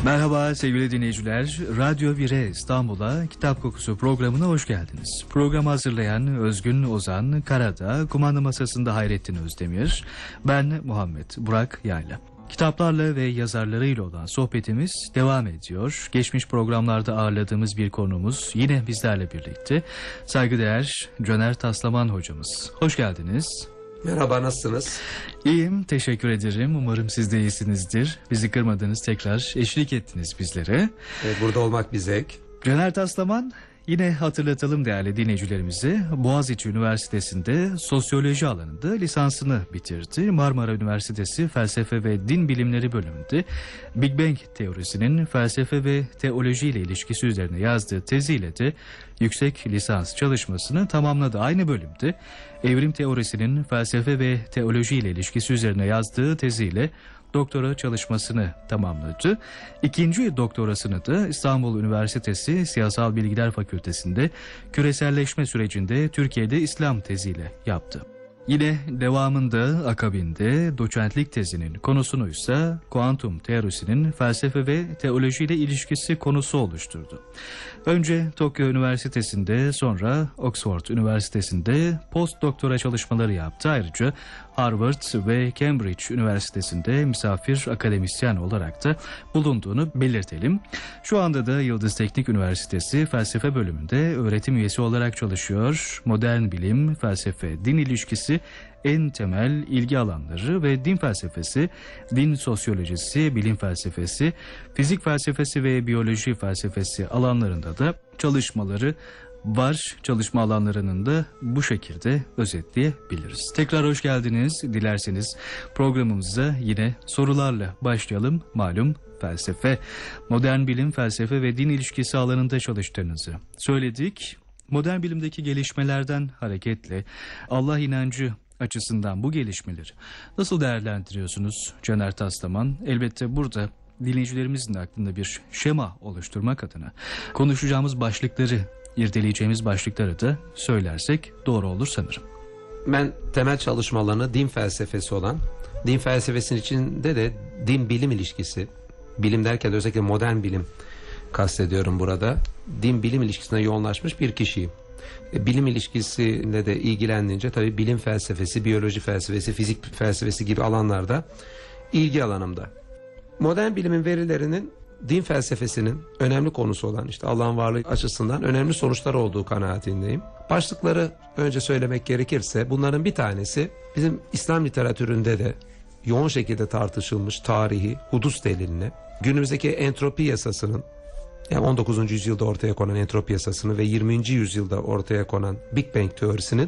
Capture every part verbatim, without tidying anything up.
Merhaba sevgili dinleyiciler, Radyo Vire İstanbul'a Kitap Kokusu programına hoş geldiniz. Programı hazırlayan Özgün Ozan Karadağ, kumanda masasında Hayrettin Özdemir, ben Muhammed Burak Yayla. Kitaplarla ve yazarlarıyla olan sohbetimiz devam ediyor. Geçmiş programlarda ağırladığımız bir konumuz yine bizlerle birlikte. Saygıdeğer Caner Taslaman hocamız. Hoş geldiniz. Merhaba, nasılsınız? İyiyim, teşekkür ederim. Umarım siz de iyisinizdir. Bizi kırmadınız, tekrar eşlik ettiniz bizlere. Evet, burada olmak bir zevk. Caner Taslaman, yine hatırlatalım değerli dinleyicilerimize, Boğaziçi Üniversitesi'nde sosyoloji alanında lisansını bitirdi. Marmara Üniversitesi Felsefe ve Din Bilimleri bölümünde Big Bang teorisinin felsefe ve teoloji ile ilişkisi üzerine yazdığı teziyle de yüksek lisans çalışmasını tamamladı. Aynı bölümde evrim teorisinin felsefe ve teoloji ile ilişkisi üzerine yazdığı teziyle doktora çalışmasını tamamladı. İkinci doktorasını da İstanbul Üniversitesi Siyasal Bilgiler Fakültesi'nde küreselleşme sürecinde Türkiye'de İslam teziyle yaptı. Yine devamında akabinde doçentlik tezinin konusunu ise kuantum teorisinin felsefe ve teoloji ile ilişkisi konusu oluşturdu. Önce Tokyo Üniversitesi'nde, sonra Oxford Üniversitesi'nde post doktora çalışmaları yaptı. Ayrıca Harvard ve Cambridge Üniversitesi'nde misafir akademisyen olarak da bulunduğunu belirtelim. Şu anda da Yıldız Teknik Üniversitesi Felsefe Bölümünde öğretim üyesi olarak çalışıyor. Modern bilim, felsefe, din ilişkisi en temel ilgi alanları ve din felsefesi, din sosyolojisi, bilim felsefesi, fizik felsefesi ve biyoloji felsefesi alanlarında da çalışmaları var. Çalışma alanlarının da bu şekilde özetleyebiliriz. Tekrar hoş geldiniz. Dilerseniz programımıza yine sorularla başlayalım. Malum felsefe, modern bilim, felsefe ve din ilişkisi alanında çalıştığınızı söyledik. Modern bilimdeki gelişmelerden hareketle Allah inancı açısından bu gelişmeleri nasıl değerlendiriyorsunuz Caner Taslaman? Elbette burada dinleyicilerimizin aklında bir şema oluşturmak adına konuşacağımız başlıkları, irdeleyeceğimiz başlıkları da söylersek doğru olur sanırım. Ben temel çalışmalarını din felsefesi olan, din felsefesinin içinde de din bilim ilişkisi, bilim derken de özellikle modern bilim kastediyorum burada, din bilim ilişkisine yoğunlaşmış bir kişiyim. Bilim ilişkisiyle de ilgilendiğince tabii bilim felsefesi, biyoloji felsefesi, fizik felsefesi gibi alanlarda ilgi alanımda. Modern bilimin verilerinin din felsefesinin önemli konusu olan işte Allah'ın varlığı açısından önemli sonuçlar olduğu kanaatindeyim. Başlıkları önce söylemek gerekirse bunların bir tanesi bizim İslam literatüründe de yoğun şekilde tartışılmış tarihi hudus deliline, günümüzdeki entropi yasasının, yani on dokuzuncu yüzyılda ortaya konan entropi yasasını ve yirminci yüzyılda ortaya konan Big Bang teorisinin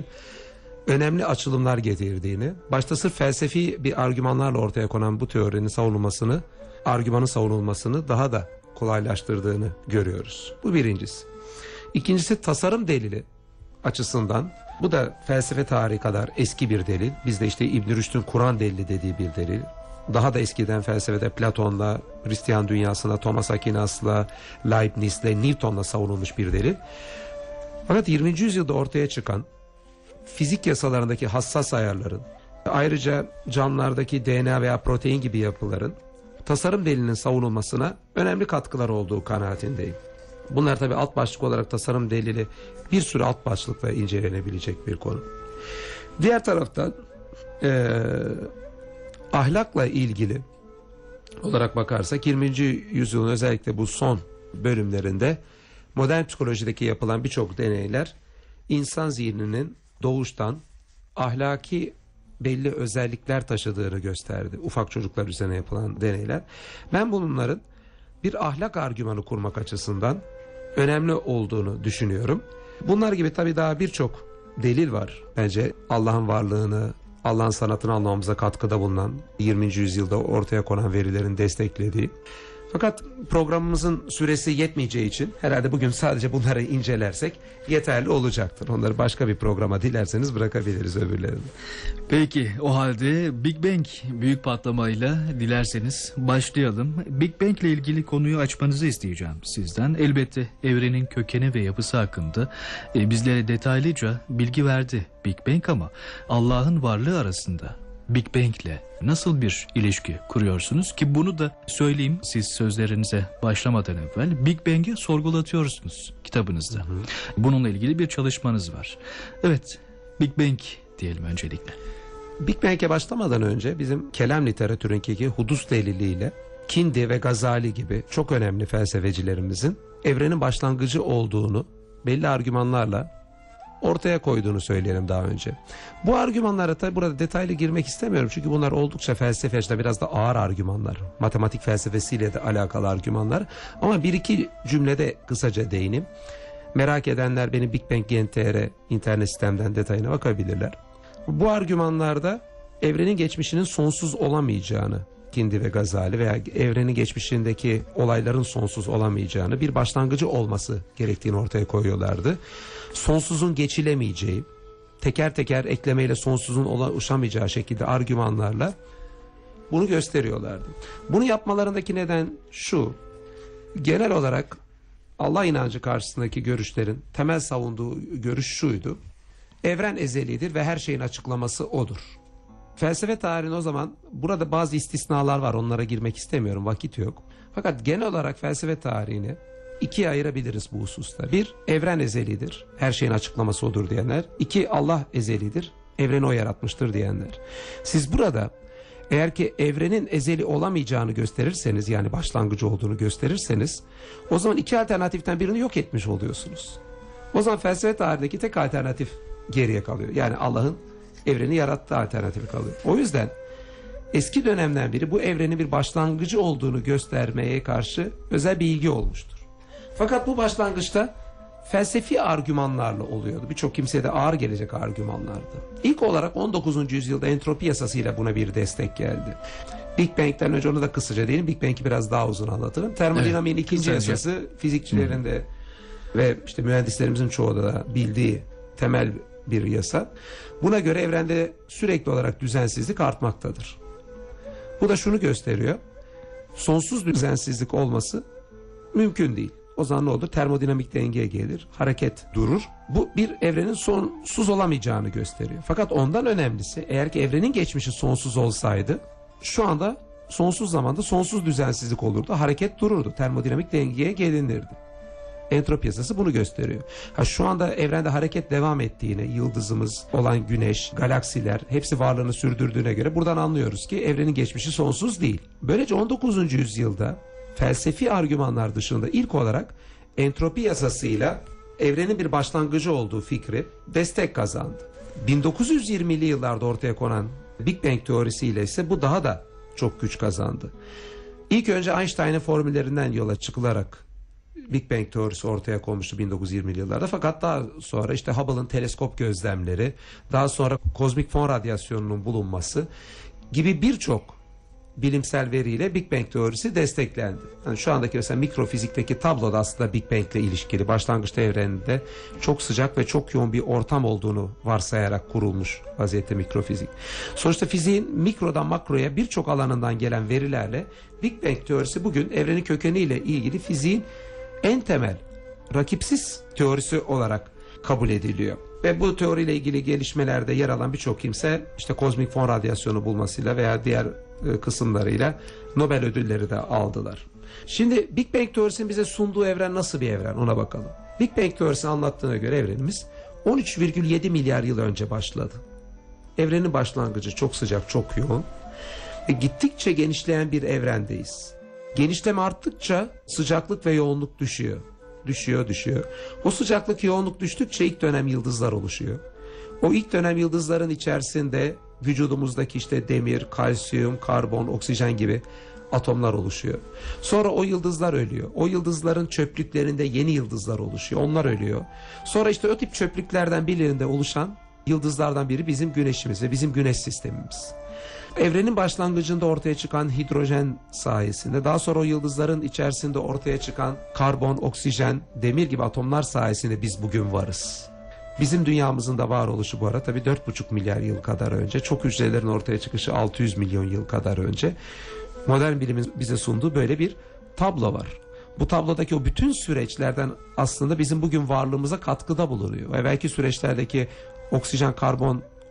önemli açılımlar getirdiğini, başta sırf felsefi bir argümanlarla ortaya konan bu teorinin savunulmasını, argümanın savunulmasını daha da kolaylaştırdığını görüyoruz. Bu birincisi. İkincisi tasarım delili açısından, bu da felsefe tarihi kadar eski bir delil. Bizde işte İbn Rüşd'ün Kur'an delili dediği bir delil. Daha da eskiden felsefede Platon'la, Hristiyan dünyasında Thomas Aquinas'la, Leibniz'le, Newton'la savunulmuş bir delil. Fakat yirminci yüzyılda ortaya çıkan fizik yasalarındaki hassas ayarların, ayrıca canlılardaki D N A veya protein gibi yapıların tasarım delilinin savunulmasına önemli katkılar olduğu kanaatindeyim. Bunlar tabii alt başlık olarak tasarım delili bir sürü alt başlıkla incelenebilecek bir konu. Diğer taraftan ee, ahlakla ilgili olarak bakarsak yirminci yüzyılın özellikle bu son bölümlerinde modern psikolojideki yapılan birçok deneyler insan zihninin doğuştan ahlaki belli özellikler taşıdığını gösterdi. Ufak çocuklar üzerine yapılan deneyler. Ben bunların bir ahlak argümanı kurmak açısından önemli olduğunu düşünüyorum. Bunlar gibi tabii daha birçok delil var. Bence Allah'ın varlığını, Allah'ın sanatını anlamamıza katkıda bulunan, yirminci yüzyılda ortaya konan verilerin desteklediği. Fakat programımızın süresi yetmeyeceği için herhalde bugün sadece bunları incelersek yeterli olacaktır. Onları başka bir programa dilerseniz bırakabiliriz öbürlerini. Peki o halde Big Bang büyük patlamayla dilerseniz başlayalım. Big Bang ile ilgili konuyu açmanızı isteyeceğim sizden. Elbette evrenin kökeni ve yapısı hakkında e, bizlere detaylıca bilgi verdi Big Bang ama Allah'ın varlığı arasında Big Bang ile nasıl bir ilişki kuruyorsunuz ki bunu da söyleyeyim, siz sözlerinize başlamadan evvel Big Bang'i sorgulatıyorsunuz kitabınızda. Hı hı. Bununla ilgili bir çalışmanız var. Evet, Big Bang diyelim öncelikle. Big Bang'e başlamadan önce bizim kelam literatüründeki hudus deliliyle Kindi ve Gazali gibi çok önemli felsefecilerimizin evrenin başlangıcı olduğunu belli argümanlarla ortaya koyduğunu söyleyelim daha önce. Bu argümanlara tabi burada detaylı girmek istemiyorum. Çünkü bunlar oldukça felsefe, işte biraz da ağır argümanlar. Matematik felsefesiyle de alakalı argümanlar. Ama bir iki cümlede kısaca değineyim. Merak edenler benim Big Bang Gen T R internet sitemden detayına bakabilirler. Bu argümanlarda evrenin geçmişinin sonsuz olamayacağını, Kindi ve Gazali, veya evrenin geçmişindeki olayların sonsuz olamayacağını, bir başlangıcı olması gerektiğini ortaya koyuyorlardı. Sonsuzun geçilemeyeceği, teker teker eklemeyle sonsuzun ulaşamayacağı şekilde argümanlarla bunu gösteriyorlardı. Bunu yapmalarındaki neden şu: genel olarak Allah inancı karşısındaki görüşlerin temel savunduğu görüş şuydu: evren ezelidir ve her şeyin açıklaması odur. Felsefe tarihinin o zaman, burada bazı istisnalar var, onlara girmek istemiyorum, vakit yok. Fakat genel olarak felsefe tarihini ikiye ayırabiliriz bu hususta. Bir, evren ezelidir, her şeyin açıklaması odur diyenler. İki, Allah ezelidir, evreni o yaratmıştır diyenler. Siz burada eğer ki evrenin ezeli olamayacağını gösterirseniz, yani başlangıcı olduğunu gösterirseniz, o zaman iki alternatiften birini yok etmiş oluyorsunuz. O zaman felsefe tarihindeki tek alternatif geriye kalıyor. Yani Allah'ın evreni yarattığı alternatifi kalıyor. O yüzden eski dönemden beri bu evrenin bir başlangıcı olduğunu göstermeye karşı özel bir ilgi olmuştur. Fakat bu başlangıçta felsefi argümanlarla oluyordu. Birçok kimseye de ağır gelecek argümanlardı. İlk olarak on dokuzuncu yüzyılda entropi yasasıyla buna bir destek geldi. Big Bang'den önce onu da kısaca değilim. Big Bang'i biraz daha uzun anlatırım. Termodinamiğin evet, ikinci kısaca. Yasası fizikçilerin de ve işte mühendislerimizin çoğu da bildiği temel bir yasa. Buna göre evrende sürekli olarak düzensizlik artmaktadır. Bu da şunu gösteriyor: sonsuz düzensizlik olması mümkün değil. O zaman ne olur? Termodinamik dengeye gelir, hareket durur. Bu bir evrenin sonsuz olamayacağını gösteriyor. Fakat ondan önemlisi, eğer ki evrenin geçmişi sonsuz olsaydı, şu anda sonsuz zamanda sonsuz düzensizlik olurdu, hareket dururdu, termodinamik dengeye gelinirdi. Entropi yasası bunu gösteriyor. Ha, şu anda evrende hareket devam ettiğini, yıldızımız olan güneş, galaksiler hepsi varlığını sürdürdüğüne göre buradan anlıyoruz ki evrenin geçmişi sonsuz değil. Böylece on dokuzuncu yüzyılda felsefi argümanlar dışında ilk olarak entropi yasasıyla evrenin bir başlangıcı olduğu fikri destek kazandı. bin dokuz yüz yirmili yıllarda ortaya konan Big Bang teorisiyle ise bu daha da çok güç kazandı. İlk önce Einstein'ın formüllerinden yola çıkılarak Big Bang teorisi ortaya konmuştu bin dokuz yüz yirmili yıllarda. Fakat daha sonra işte Hubble'ın teleskop gözlemleri, daha sonra kozmik fon radyasyonunun bulunması gibi birçok bilimsel veriyle Big Bang teorisi desteklendi. Yani şu andaki mesela mikrofizikteki tablo da aslında Big Bang ile ilişkili. Başlangıçta evreninde çok sıcak ve çok yoğun bir ortam olduğunu varsayarak kurulmuş vaziyette mikrofizik. Sonuçta fiziğin mikrodan makroya birçok alanından gelen verilerle Big Bang teorisi bugün evrenin kökeniyle ilgili fiziğin en temel, rakipsiz teorisi olarak kabul ediliyor. Ve bu teoriyle ilgili gelişmelerde yer alan birçok kimse işte kozmik fon radyasyonu bulmasıyla veya diğer e, kısımlarıyla Nobel ödülleri de aldılar. Şimdi Big Bang teorisinin bize sunduğu evren nasıl bir evren, ona bakalım. Big Bang teorisinin anlattığına göre evrenimiz on üç virgül yedi milyar yıl önce başladı. Evrenin başlangıcı çok sıcak, çok yoğun ve gittikçe genişleyen bir evrendeyiz. Genişleme arttıkça sıcaklık ve yoğunluk düşüyor. Düşüyor, düşüyor. O sıcaklık, yoğunluk düştükçe ilk dönem yıldızlar oluşuyor. O ilk dönem yıldızların içerisinde vücudumuzdaki işte demir, kalsiyum, karbon, oksijen gibi atomlar oluşuyor. Sonra o yıldızlar ölüyor. O yıldızların çöplüklerinde yeni yıldızlar oluşuyor. Onlar ölüyor. Sonra işte o tip çöplüklerden birinde oluşan yıldızlardan biri bizim güneşimiz ve bizim güneş sistemimiz. Evrenin başlangıcında ortaya çıkan hidrojen sayesinde, daha sonra o yıldızların içerisinde ortaya çıkan karbon, oksijen, demir gibi atomlar sayesinde biz bugün varız. Bizim dünyamızın da varoluşu bu ara tabii dört buçuk milyar yıl kadar önce, çok hücrelerin ortaya çıkışı altı yüz milyon yıl kadar önce. Modern bilimin bize sunduğu böyle bir tablo var. Bu tablodaki o bütün süreçlerden aslında bizim bugün varlığımıza katkıda bulunuyor. Ve belki süreçlerdeki oksijen, karbon,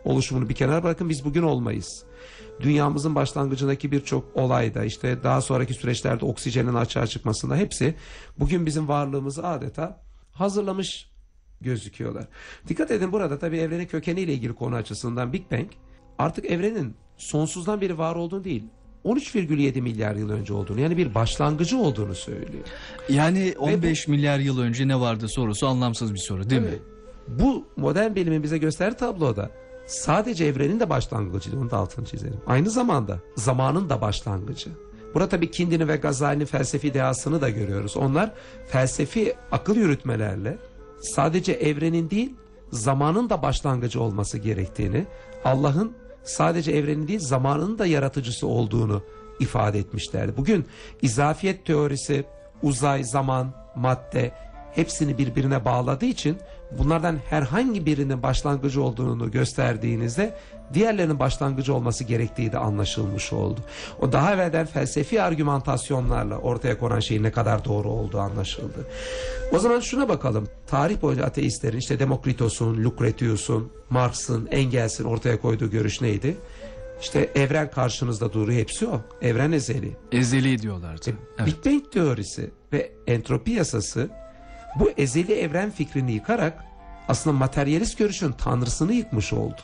oluşumunu bir kenara bırakın, biz bugün olmayız. Dünyamızın başlangıcındaki birçok olayda, işte daha sonraki süreçlerde oksijenin açığa çıkmasında, hepsi bugün bizim varlığımızı adeta hazırlamış gözüküyorlar. Dikkat edin, burada tabii evrenin kökeniyle ilgili konu açısından Big Bang artık evrenin sonsuzdan beri var olduğunu değil, on üç virgül yedi milyar yıl önce olduğunu, yani bir başlangıcı olduğunu söylüyor. Yani on beş milyar yıl önce ne vardı sorusu anlamsız bir soru değil Evet. mi? Bu modern bilimin bize gösterdiği tabloda sadece evrenin de başlangıcı, onun da altını çizelim. Aynı zamanda zamanın da başlangıcı. Burada tabii Kindi'nin ve Gazali'nin felsefi dehasını da görüyoruz. Onlar felsefi akıl yürütmelerle sadece evrenin değil, zamanın da başlangıcı olması gerektiğini, Allah'ın sadece evrenin değil, zamanın da yaratıcısı olduğunu ifade etmişlerdi. Bugün izafiyet teorisi, uzay, zaman, madde hepsini birbirine bağladığı için bunlardan herhangi birinin başlangıcı olduğunu gösterdiğinizde diğerlerinin başlangıcı olması gerektiği de anlaşılmış oldu. O daha evvelden felsefi argümantasyonlarla ortaya konan şeyin ne kadar doğru olduğu anlaşıldı. O zaman şuna bakalım. Tarih boyunca ateistlerin, işte Demokritos'un, Lucretius'un, Marx'ın, Engels'in ortaya koyduğu görüş neydi? İşte evren karşınızda duruyor, hepsi o. Evren ezeli. Ezeli diyorlardı. E, Evet. Big Bang teorisi ve entropi yasası bu ezeli evren fikrini yıkarak aslında materyalist görüşün tanrısını yıkmış oldu.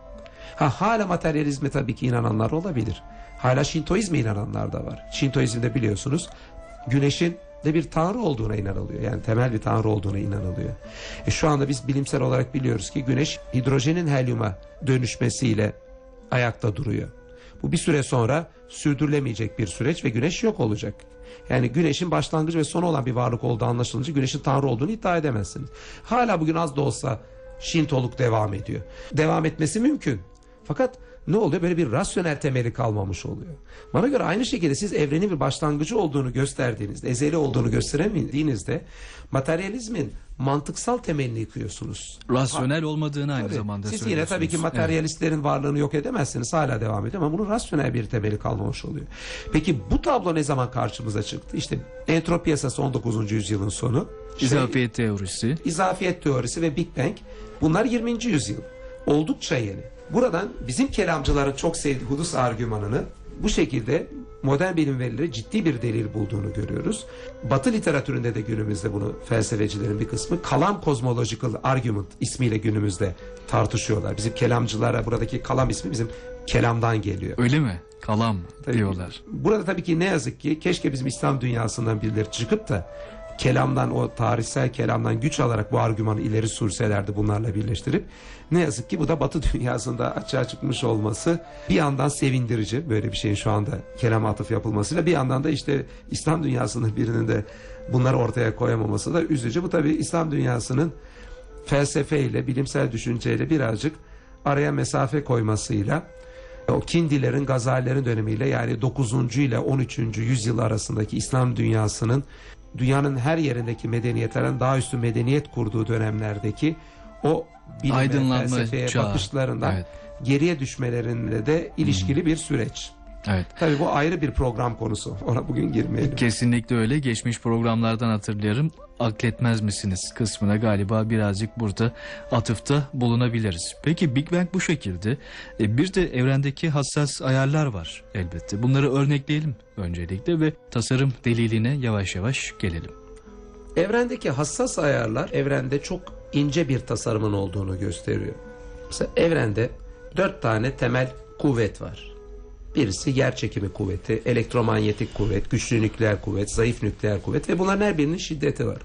Ha, hala materyalizme tabii ki inananlar olabilir. Hala Şintoizme inananlar da var. Şintoizmde biliyorsunuz güneşin de bir tanrı olduğuna inanılıyor. Yani temel bir tanrı olduğuna inanılıyor. E şu anda biz bilimsel olarak biliyoruz ki güneş hidrojenin helyuma dönüşmesiyle ayakta duruyor. Bu bir süre sonra sürdürülemeyecek bir süreç ve güneş yok olacak. Yani güneşin başlangıcı ve sonu olan bir varlık olduğu anlaşılınca güneşin tanrı olduğunu iddia edemezsiniz. Hala bugün az da olsa Şintoluk devam ediyor. Devam etmesi mümkün. Fakat ne oluyor? Böyle bir rasyonel temeli kalmamış oluyor. Bana göre aynı şekilde siz evrenin bir başlangıcı olduğunu gösterdiğinizde, ezeli olduğunu gösteremediğinizde materyalizmin mantıksal temelini yıkıyorsunuz. Rasyonel olmadığını aynı Tabii. zamanda Siz yine söylüyorsunuz. tabii ki materyalistlerin varlığını yok edemezsiniz. Hala devam ediyor ama bunun rasyonel bir temeli kalmamış oluyor. Peki bu tablo ne zaman karşımıza çıktı? İşte entropi yasası on dokuzuncu yüzyılın sonu. Evet. İzafiyet teorisi. İzafiyet teorisi ve Big Bang, bunlar yirminci yüzyıl. Oldukça yeni. Buradan bizim kelamcıların çok sevdiği hudus argümanını bu şekilde modern bilim verileri ciddi bir delil bulduğunu görüyoruz. Batı literatüründe de günümüzde bunu felsefecilerin bir kısmı kalam cosmological argument ismiyle günümüzde tartışıyorlar. Bizim kelamcılara buradaki kalam ismi bizim kelamdan geliyor. Öyle mi? Kalam Tabii, diyorlar. burada tabii ki ne yazık ki keşke bizim İslam dünyasından birileri çıkıp da kelamdan, o tarihsel kelamdan güç alarak bu argümanı ileri sürselerdi, bunlarla birleştirip. Ne yazık ki bu da Batı dünyasında açığa çıkmış olması bir yandan sevindirici, böyle bir şeyin şu anda kelam atıf yapılmasıyla, bir yandan da işte İslam dünyasının birinin de bunları ortaya koyamaması da üzücü. Bu tabii İslam dünyasının felsefeyle, bilimsel düşünceyle birazcık araya mesafe koymasıyla, o Kindilerin, Gazalilerin dönemiyle, yani dokuzuncu ile on üçüncü yüzyıl arasındaki İslam dünyasının dünyanın her yerindeki medeniyetlerin daha üstün medeniyet kurduğu dönemlerdeki o bilime, Aydınlanma felsefeye çağı. bakışlarından Evet. geriye düşmelerinde de ilişkili bir süreç. Evet. Tabii bu ayrı bir program konusu. Ona bugün girmeyelim. Kesinlikle öyle. Geçmiş programlardan hatırlıyorum. Akletmez misiniz kısmına galiba birazcık burada atıfta bulunabiliriz. Peki Big Bang bu şekilde. E, bir de evrendeki hassas ayarlar var elbette. Bunları örnekleyelim öncelikle ve tasarım deliline yavaş yavaş gelelim. Evrendeki hassas ayarlar evrende çok ince bir tasarımın olduğunu gösteriyor. Mesela evrende dört tane temel kuvvet var. Birisi yerçekimi kuvveti, elektromanyetik kuvvet, güçlü nükleer kuvvet, zayıf nükleer kuvvet ve bunların her birinin şiddeti var.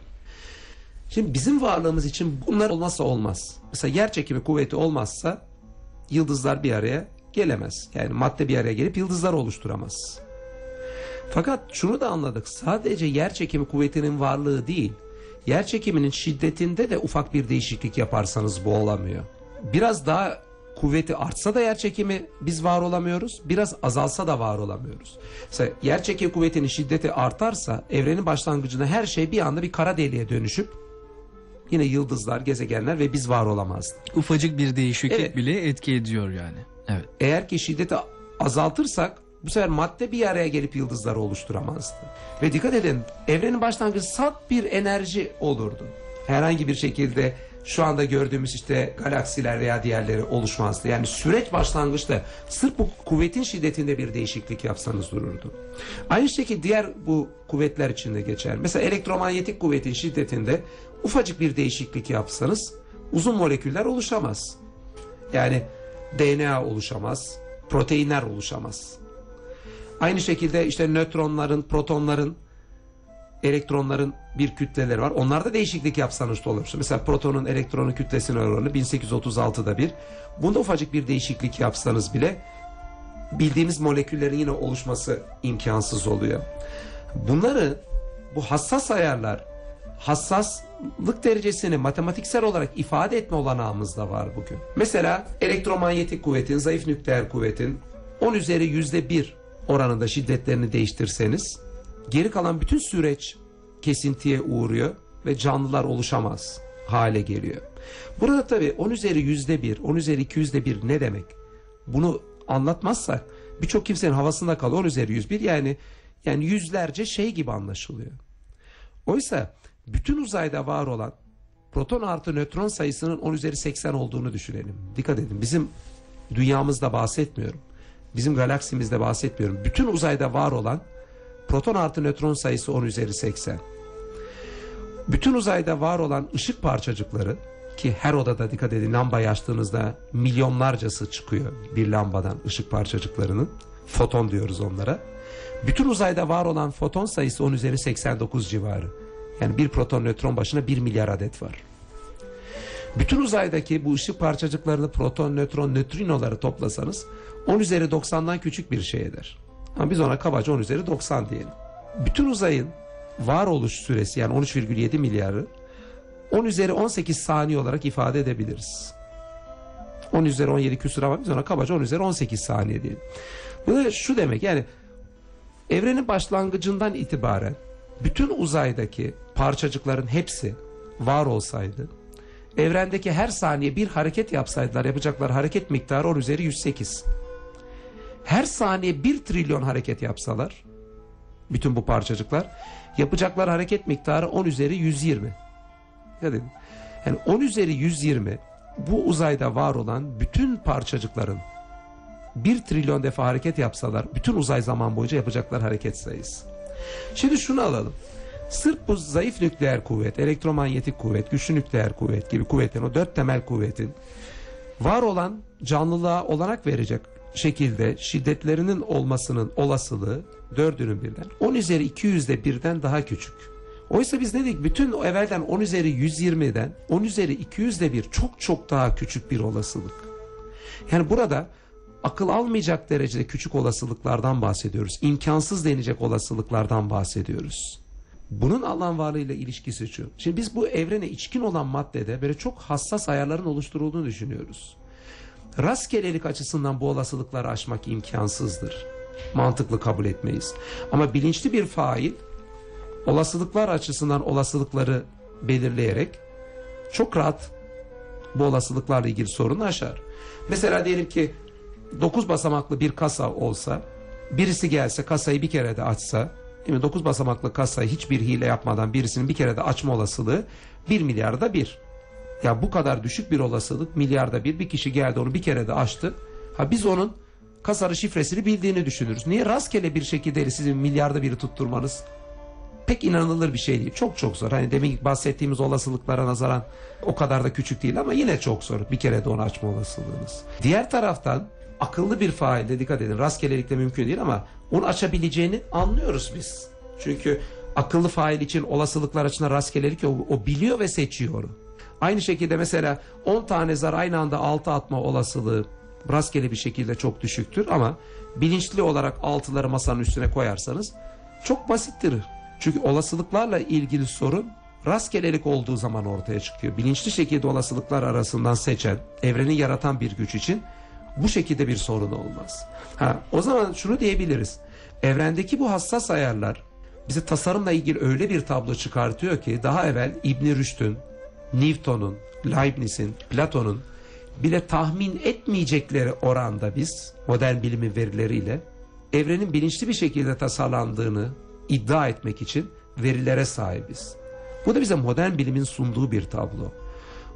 Şimdi bizim varlığımız için bunlar olmazsa olmaz. Mesela yerçekimi kuvveti olmazsa yıldızlar bir araya gelemez. Yani madde bir araya gelip yıldızlar oluşturamaz. Fakat şunu da anladık. Sadece yerçekimi kuvvetinin varlığı değil, yerçekiminin şiddetinde de ufak bir değişiklik yaparsanız bu olamıyor. Biraz daha kuvveti artsa da yerçekimi biz var olamıyoruz. Biraz azalsa da var olamıyoruz. Mesela yerçekim kuvvetinin şiddeti artarsa evrenin başlangıcında her şey bir anda bir kara deliğe dönüşüp yine yıldızlar, gezegenler ve biz var olamazdık. Ufacık bir değişiklik Evet. bile etki ediyor yani. Evet. Eğer ki şiddeti azaltırsak bu sefer madde bir araya gelip yıldızları oluşturamazdı. Ve dikkat edin, evrenin başlangıcı salt bir enerji olurdu. Herhangi bir şekilde şu anda gördüğümüz işte galaksiler veya diğerleri oluşmazdı. Yani süreç başlangıçta sırf bu kuvvetin şiddetinde bir değişiklik yapsanız dururdu. Aynı şekilde diğer bu kuvvetler için de geçer. Mesela elektromanyetik kuvvetin şiddetinde ufacık bir değişiklik yapsanız uzun moleküller oluşamaz. Yani D N A oluşamaz, proteinler oluşamaz. Aynı şekilde işte nötronların, protonların, elektronların bir kütleleri var. Onlarda değişiklik yapsanız da olur. Mesela protonun elektronun kütlesinin oranı bin sekiz yüz otuz altıda bir. Bunda ufacık bir değişiklik yapsanız bile bildiğimiz moleküllerin yine oluşması imkansız oluyor. Bunları, bu hassas ayarlar, hassaslık derecesini matematiksel olarak ifade etme olanağımız da var bugün. Mesela elektromanyetik kuvvetin, zayıf nükleer kuvvetin on üzeri yüzde bir oranında şiddetlerini değiştirseniz geri kalan bütün süreç kesintiye uğruyor ve canlılar oluşamaz hale geliyor. Burada tabii on üzeri yüzde bir, on üzeri iki yüzde bir ne demek? Bunu anlatmazsak birçok kimsenin havasında kalıyor. on üzeri yüz bir yani yani yüzlerce şey gibi anlaşılıyor. Oysa bütün uzayda var olan proton artı nötron sayısının on üzeri seksen olduğunu düşünelim. Dikkat edin, bizim dünyamızda bahsetmiyorum. Bizim galaksimizde bahsetmiyorum. Bütün uzayda var olan proton artı nötron sayısı on üzeri seksen. Bütün uzayda var olan ışık parçacıkları, ki her odada dikkat edin lambayı açtığınızda milyonlarcası çıkıyor bir lambadan, ışık parçacıklarının. Foton diyoruz onlara. Bütün uzayda var olan foton sayısı on üzeri seksen dokuz civarı. Yani bir proton nötron başına bir milyar adet var. Bütün uzaydaki bu ışık parçacıklarını, proton, nötron, nötrinoları toplasanız on üzeri doksandan küçük bir şey eder. Ama biz ona kabaca on üzeri doksan diyelim. Bütün uzayın varoluş süresi yani on üç virgül yedi milyarı on üzeri on sekiz saniye olarak ifade edebiliriz. on üzeri on yedi küsur ama biz ona kabaca on üzeri on sekiz saniye diyelim. Bu da şu demek, yani evrenin başlangıcından itibaren bütün uzaydaki parçacıkların hepsi var olsaydı, evrendeki her saniye bir hareket yapsaydılar yapacakları hareket miktarı on üzeri yüz sekiz. Her saniye bir trilyon hareket yapsalar bütün bu parçacıklar yapacakları hareket miktarı on üzeri yüz yirmi. Yani on üzeri yüz yirmi bu uzayda var olan bütün parçacıkların bir trilyon defa hareket yapsalar bütün uzay zaman boyunca yapacaklar hareket sayısı. Şimdi şunu alalım. Sırf bu zayıf nükleer kuvvet, elektromanyetik kuvvet, güçlü nükleer kuvvet gibi kuvvetin, o dört temel kuvvetin var olan canlılığa olanak verecek şekilde şiddetlerinin olmasının olasılığı dördünün birden on üzeri iki yüzde birden daha küçük. Oysa biz ne dedik? Bütün o evvelden on üzeri yüz yirmiden on üzeri iki yüzde bir çok çok daha küçük bir olasılık. Yani burada akıl almayacak derecede küçük olasılıklardan bahsediyoruz. İmkansız denecek olasılıklardan bahsediyoruz. Bunun alan varlığıyla ilişkisi şu. Şimdi biz bu evrene içkin olan maddede böyle çok hassas ayarların oluşturulduğunu düşünüyoruz. Rastgelelik açısından bu olasılıkları aşmak imkansızdır. Mantıklı kabul etmeyiz. Ama bilinçli bir fail olasılıklar açısından olasılıkları belirleyerek çok rahat bu olasılıklarla ilgili sorunu aşar. Mesela diyelim ki dokuz basamaklı bir kasa olsa, birisi gelse kasayı bir kere de açsa, değil mi? dokuz basamaklı kasayı hiçbir hile yapmadan birisinin bir kere de açma olasılığı bir milyarda bir. Ya bu kadar düşük bir olasılık, milyarda bir, bir kişi geldi onu bir kere de açtı. Ha biz onun kasanın şifresini bildiğini düşünürüz. Niye? Rastgele bir şekilde sizin milyarda biri tutturmanız pek inanılır bir şey değil. Çok çok zor. Hani demin bahsettiğimiz olasılıklara nazaran o kadar da küçük değil ama yine çok zor. Bir kere de onu açma olasılığınız. Diğer taraftan akıllı bir failde dikkat edin. Rastgelelikle mümkün değil ama onu açabileceğini anlıyoruz biz. Çünkü akıllı fail için olasılıklar açısından rastgelelik o, o biliyor ve seçiyor onu. Aynı şekilde mesela on tane zar aynı anda altı atma olasılığı rastgele bir şekilde çok düşüktür ama bilinçli olarak altıları masanın üstüne koyarsanız çok basittir. Çünkü olasılıklarla ilgili sorun rastgelelik olduğu zaman ortaya çıkıyor. Bilinçli şekilde olasılıklar arasından seçen, evreni yaratan bir güç için bu şekilde bir sorun olmaz. Ha, o zaman şunu diyebiliriz. Evrendeki bu hassas ayarlar bize tasarımla ilgili öyle bir tablo çıkartıyor ki daha evvel İbn Rüşd'ün, Newton'un, Leibniz'in, Platon'un bile tahmin etmeyecekleri oranda biz modern bilimin verileriyle evrenin bilinçli bir şekilde tasarlandığını iddia etmek için verilere sahibiz. Bu da bize modern bilimin sunduğu bir tablo.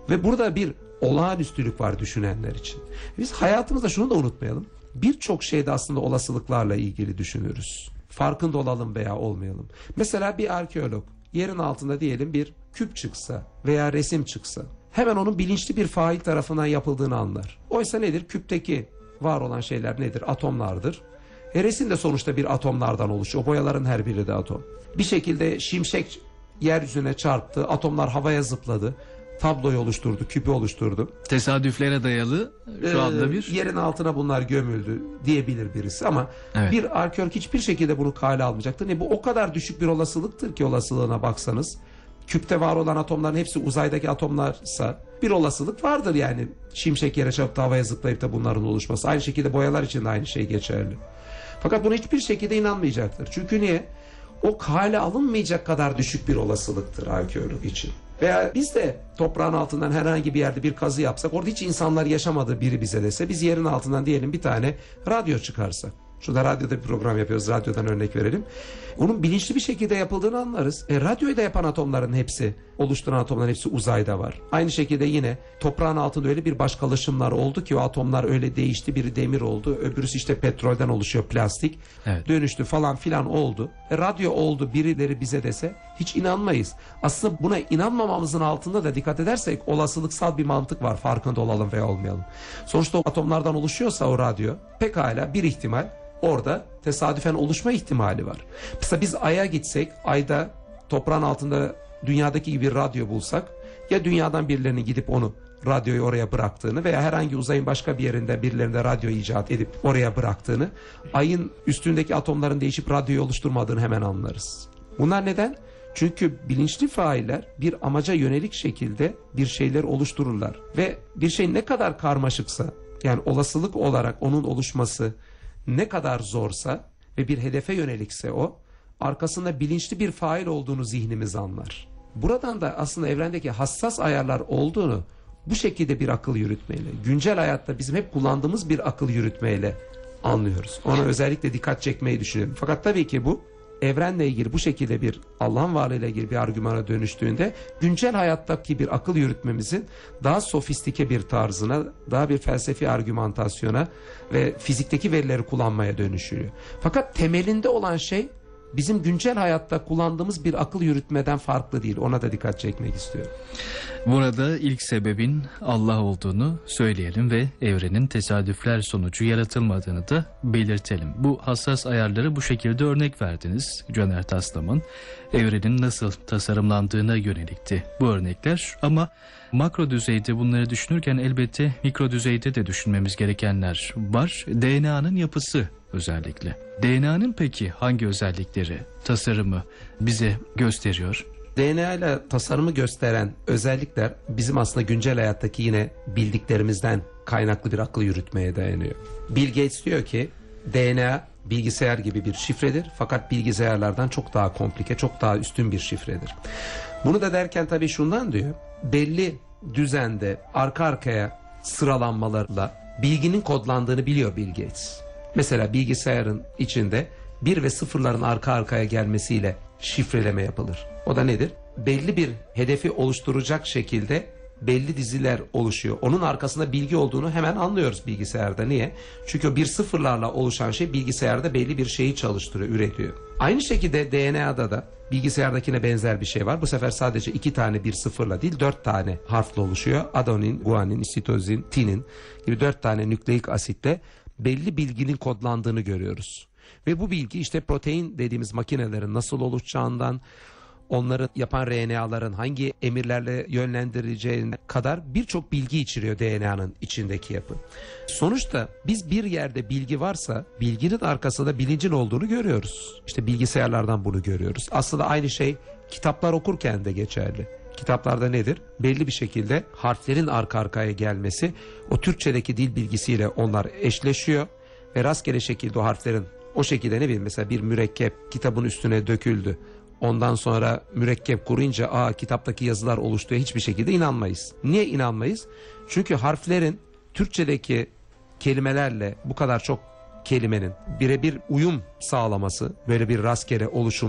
Ve burada bir olağanüstülük var düşünenler için. Biz hayatımızda şunu da unutmayalım. Birçok şeyde aslında olasılıklarla ilgili düşünürüz. Farkında olalım veya olmayalım. Mesela bir arkeolog yerin altında diyelim bir küp çıksa veya resim çıksa hemen onun bilinçli bir fail tarafından yapıldığını anlar. Oysa nedir? Küpteki var olan şeyler nedir? Atomlardır. E resim de sonuçta bir atomlardan oluşuyor. Boyaların her biri de atom. Bir şekilde şimşek yeryüzüne çarptı, atomlar havaya zıpladı. Tabloyu oluşturdu, küpü oluşturdu. Tesadüflere dayalı şu anda bir... Ee, yerin altına bunlar gömüldü diyebilir birisi ama Evet. bir arkeolog hiçbir şekilde bunu kale almayacaktır. Ne, bu o kadar düşük bir olasılıktır ki olasılığına baksanız. Küpte var olan atomların hepsi uzaydaki atomlarsa bir olasılık vardır yani. Şimşek yere çarpıp da havaya zıplayıp da bunların oluşması. Aynı şekilde boyalar için de aynı şey geçerli. Fakat buna hiçbir şekilde inanmayacaktır. Çünkü niye? O kale alınmayacak kadar düşük bir olasılıktır arkeolog için. Veya biz de toprağın altından herhangi bir yerde bir kazı yapsak, orada hiç insanlar yaşamadığı biri bize dese, biz yerin altından diyelim bir tane radyo çıkarsak. Şurada radyoda bir program yapıyoruz, radyodan örnek verelim. Onun bilinçli bir şekilde yapıldığını anlarız. E, radyoyu da yapan atomların hepsi, oluşturan atomların hepsi uzayda var. Aynı şekilde yine toprağın altında öyle bir başkalaşımlar oldu ki o atomlar öyle değişti. Biri demir oldu, öbürüsü işte petrolden oluşuyor, plastik. Evet. Dönüştü falan filan oldu. E, radyo oldu birileri bize dese hiç inanmayız. Aslında buna inanmamamızın altında da dikkat edersek olasılıksal bir mantık var, farkında olalım veya olmayalım. Sonuçta o atomlardan oluşuyorsa o radyo, pekala bir ihtimal orada tesadüfen oluşma ihtimali var. Mesela biz Ay'a gitsek, Ay'da toprağın altında dünyadaki gibi bir radyo bulsak, ya dünyadan birilerinin gidip onu, radyoyu oraya bıraktığını veya herhangi uzayın başka bir yerinde birilerinde radyo icat edip oraya bıraktığını, Ay'ın üstündeki atomların değişip radyoyu oluşturmadığını hemen anlarız. Bunlar neden? Çünkü bilinçli failler bir amaca yönelik şekilde bir şeyler oluştururlar. Ve bir şey ne kadar karmaşıksa, yani olasılık olarak onun oluşması ne kadar zorsa ve bir hedefe yönelikse o, arkasında bilinçli bir fail olduğunu zihnimiz anlar. Buradan da aslında evrendeki hassas ayarlar olduğunu bu şekilde bir akıl yürütmeyle, güncel hayatta bizim hep kullandığımız bir akıl yürütmeyle anlıyoruz. Ona özellikle dikkat çekmeyi düşünüyorum. Fakat tabii ki bu evrenle ilgili bu şekilde bir Allah'ın varlığıyla ilgili bir argümana dönüştüğünde güncel hayattaki bir akıl yürütmemizin daha sofistike bir tarzına, daha bir felsefi argümantasyona ve fizikteki verileri kullanmaya dönüşüyor. Fakat temelinde olan şey bizim güncel hayatta kullandığımız bir akıl yürütmeden farklı değil. Ona da dikkat çekmek istiyorum. Burada ilk sebebin Allah olduğunu söyleyelim ve evrenin tesadüfler sonucu yaratılmadığını da belirtelim. Bu hassas ayarları bu şekilde örnek verdiniz Caner Taslaman. Evrenin nasıl tasarımlandığına yönelikti bu örnekler ama makro düzeyde bunları düşünürken elbette mikro düzeyde de düşünmemiz gerekenler var. D N A'nın yapısı özellikle. D N A'nın peki hangi özellikleri, tasarımı bize gösteriyor? D N A ile tasarımı gösteren özellikler bizim aslında güncel hayattaki yine bildiklerimizden kaynaklı bir akıl yürütmeye dayanıyor. Bill Gates diyor ki D N A bilgisayar gibi bir şifredir fakat bilgisayarlardan çok daha komplike, çok daha üstün bir şifredir. Bunu da derken tabii şundan diyor, belli düzende arka arkaya sıralanmalarla bilginin kodlandığını biliyor Bill Gates. Mesela bilgisayarın içinde bir ve sıfırların arka arkaya gelmesiyle şifreleme yapılır. O da nedir? Belli bir hedefi oluşturacak şekilde belli diziler oluşuyor. Onun arkasında bilgi olduğunu hemen anlıyoruz bilgisayarda. Niye? Çünkü o bir sıfırlarla oluşan şey bilgisayarda belli bir şeyi çalıştırıyor, üretiyor. Aynı şekilde D N A'da da bilgisayardakine benzer bir şey var. Bu sefer sadece iki tane bir sıfırla değil dört tane harfle oluşuyor. Adenin, guanin, sitozin, tinin gibi dört tane nükleik asitle belli bilginin kodlandığını görüyoruz. Ve bu bilgi işte protein dediğimiz makinelerin nasıl oluşacağından, onları yapan R N A'ların hangi emirlerle yönlendirileceğine kadar birçok bilgi içeriyor D N A'nın içindeki yapı. Sonuçta biz bir yerde bilgi varsa bilginin arkasında bilincin olduğunu görüyoruz. İşte bilgisayarlardan bunu görüyoruz. Aslında aynı şey kitaplar okurken de geçerli. Kitaplarda nedir? Belli bir şekilde harflerin arka arkaya gelmesi, o Türkçedeki dil bilgisiyle onlar eşleşiyor ve rastgele şekilde o harflerin o şekilde ne bileyim mesela bir mürekkep kitabın üstüne döküldü. Ondan sonra mürekkep kuruyunca aa kitaptaki yazılar oluştuğu hiçbir şekilde inanmayız. Niye inanmayız? Çünkü harflerin Türkçedeki kelimelerle bu kadar çok kelimenin birebir uyum sağlaması böyle bir rastgele oluşumla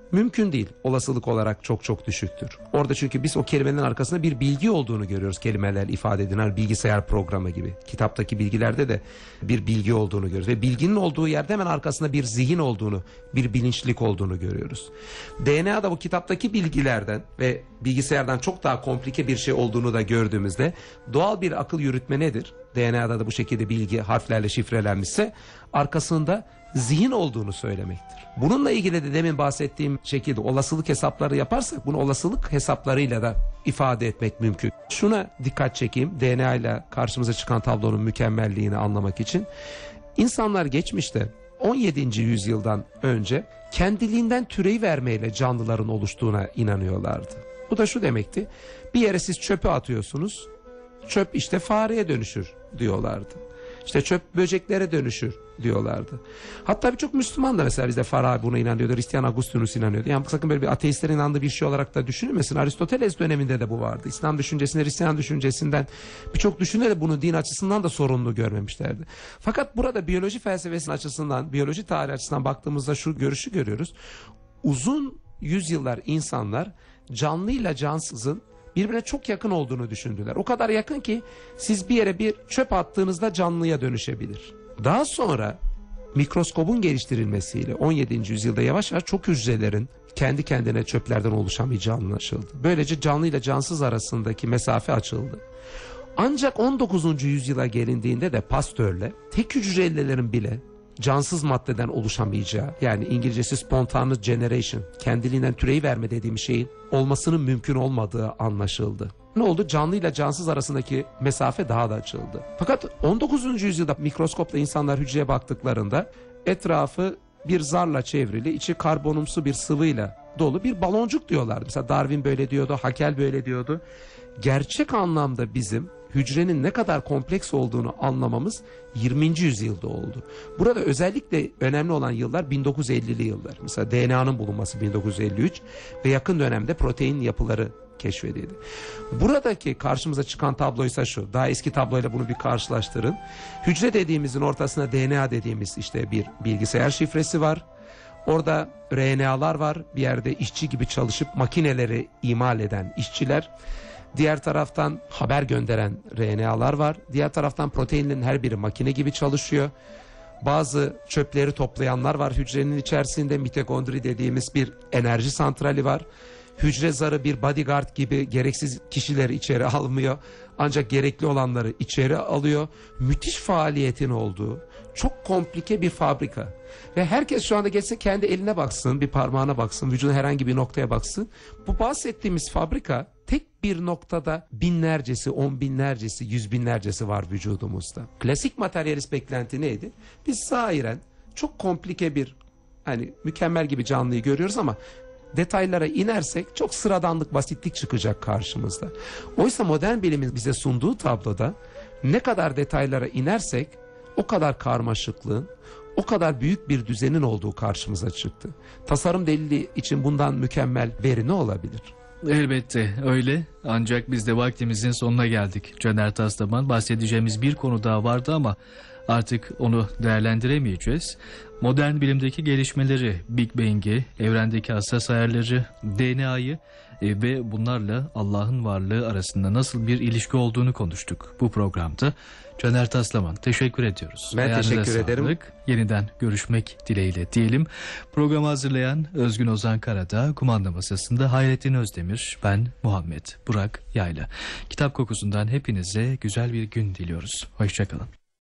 Mümkün değil. Olasılık olarak çok çok düşüktür. Orada çünkü biz o kelimelerin arkasında bir bilgi olduğunu görüyoruz. Kelimeler ifade edilen bilgisayar programı gibi. Kitaptaki bilgilerde de bir bilgi olduğunu görüyoruz. Ve bilginin olduğu yerde hemen arkasında bir zihin olduğunu, bir bilinçlik olduğunu görüyoruz. D N A'da bu kitaptaki bilgilerden ve bilgisayardan çok daha komplike bir şey olduğunu da gördüğümüzde doğal bir akıl yürütme nedir? D N A'da da bu şekilde bilgi harflerle şifrelenmişse arkasında zihin olduğunu söylemektir. Bununla ilgili de demin bahsettiğim şekilde olasılık hesapları yaparsak bunu olasılık hesaplarıyla da ifade etmek mümkün. Şuna dikkat çekeyim, D N A ile karşımıza çıkan tablonun mükemmelliğini anlamak için. İnsanlar geçmişte on yedinci yüzyıldan önce kendiliğinden türeyi vermeyle canlıların oluştuğuna inanıyorlardı. Bu da şu demekti: bir yere siz çöpü atıyorsunuz, çöp işte fareye dönüşür diyorlardı. İşte çöp böceklere dönüşür diyorlardı. Hatta birçok Müslüman da mesela bizde Farabi buna inanıyordu, Hristiyan Augustinus inanıyordu. Yani sakın böyle bir ateistlerin inandığı bir şey olarak da düşünülmesin. Aristoteles döneminde de bu vardı. İslam düşüncesinde, Hristiyan düşüncesinden birçok düşünür de bunu din açısından da sorunlu görmemişlerdi. Fakat burada biyoloji felsefesinin açısından, biyoloji tarihi açısından baktığımızda şu görüşü görüyoruz. Uzun yüzyıllar insanlar canlıyla cansızın birbirine çok yakın olduğunu düşündüler. O kadar yakın ki siz bir yere bir çöp attığınızda canlıya dönüşebilir. Daha sonra mikroskobun geliştirilmesiyle on yedinci yüzyılda yavaş yavaş çok hücrelerin kendi kendine çöplerden oluşamayacağı anlaşıldı. Böylece canlı ile cansız arasındaki mesafe açıldı. Ancak on dokuzuncu yüzyıla gelindiğinde de Pasteur'le tek hücrelilerin bile cansız maddeden oluşamayacağı, yani İngilizcesi spontaneous generation, kendiliğinden türeyi verme dediğim şeyin olmasının mümkün olmadığı anlaşıldı. Ne oldu? Canlı ile cansız arasındaki mesafe daha da açıldı. Fakat on dokuzuncu yüzyılda mikroskopla insanlar hücreye baktıklarında etrafı bir zarla çevrili, içi karbonumsu bir sıvıyla dolu bir baloncuk diyorlardı. Mesela Darwin böyle diyordu, Haeckel böyle diyordu. Gerçek anlamda bizim hücrenin ne kadar kompleks olduğunu anlamamız yirminci yüzyılda oldu. Burada özellikle önemli olan yıllar bin dokuz yüz ellili yıllar. Mesela D N A'nın bulunması bin dokuz yüz elli üç ve yakın dönemde protein yapıları keşfedildi. Buradaki karşımıza çıkan tabloysa şu. Daha eski tabloyla bunu bir karşılaştırın. Hücre dediğimizin ortasında D N A dediğimiz işte bir bilgisayar şifresi var. Orada R N A'lar var. Bir yerde işçi gibi çalışıp makineleri imal eden işçiler. Diğer taraftan haber gönderen R N A'lar var. Diğer taraftan proteinlerin her biri makine gibi çalışıyor. Bazı çöpleri toplayanlar var hücrenin içerisinde. Mitokondri dediğimiz bir enerji santrali var. Hücre zarı bir bodyguard gibi gereksiz kişileri içeri almıyor. Ancak gerekli olanları içeri alıyor. Müthiş faaliyetin olduğu çok komplike bir fabrika. Ve herkes şu anda geçse kendi eline baksın, bir parmağına baksın, vücudun herhangi bir noktaya baksın. Bu bahsettiğimiz fabrika tek bir noktada binlercesi, on binlercesi, yüz binlercesi var vücudumuzda. Klasik materyalist beklenti neydi? Biz zahiren çok komplike bir, hani mükemmel gibi canlıyı görüyoruz ama detaylara inersek çok sıradanlık, basitlik çıkacak karşımızda. Oysa modern bilimin bize sunduğu tabloda ne kadar detaylara inersek o kadar karmaşıklığın, o kadar büyük bir düzenin olduğu karşımıza çıktı. Tasarım delili için bundan mükemmel veri ne olabilir? Elbette öyle, ancak biz de vaktimizin sonuna geldik. Caner Taslaman, bahsedeceğimiz bir konu daha vardı ama artık onu değerlendiremeyeceğiz. Modern bilimdeki gelişmeleri, Big Bang'i, evrendeki hassas ayarları, D N A'yı e, ve bunlarla Allah'ın varlığı arasında nasıl bir ilişki olduğunu konuştuk bu programda. Caner Taslaman, teşekkür ediyoruz. Ben Ayağınıza teşekkür ederim. sağlık. Yeniden görüşmek dileğiyle diyelim. Programı hazırlayan Özgün Ozan Karadağ, kumanda masasında Hayrettin Özdemir, ben Muhammed Burak Yayla. Kitap kokusundan hepinize güzel bir gün diliyoruz. Hoşçakalın.